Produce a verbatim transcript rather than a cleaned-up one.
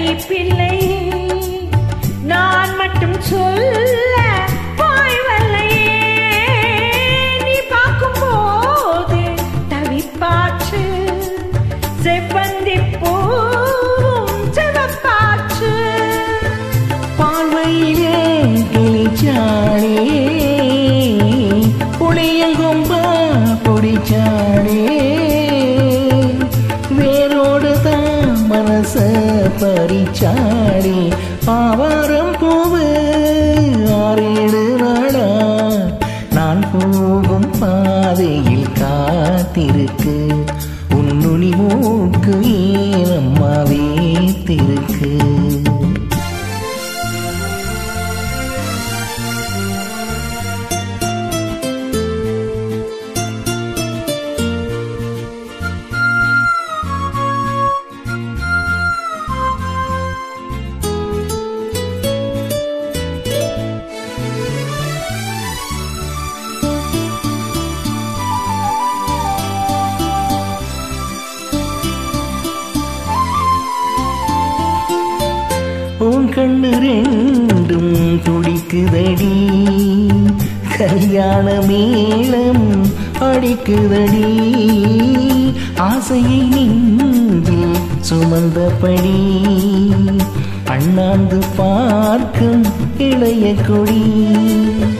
பிள்ளை நான் மட்டும் சொல்ல வாழ்வல்லையே நீ பார்க்கும்போது தவிப்பாச்சு செவ்வந்தி பூவும் செவப்பாச்சு பார்வையிலே கிளிச்சாளே புளியங்கொம்பா பொடிச்சாளே வேரோடு தான் மனச பறிச்சாளே ஆவாரம் பூவு ஆறேழு நாளா நான் போகும் பாதையில் காத்திருக்கு உன் நுனி மூக்கு ஏனம்மாவே திருக்கு உன் கண்ணு ரெண்டும் துடிக்குதடி கல்யாண மேளம் அடிக்குதடி ஆசையை நெஞ்சில் சுமந்தபடி அண்ணாந்து பார்க்கும் இளைய கொடி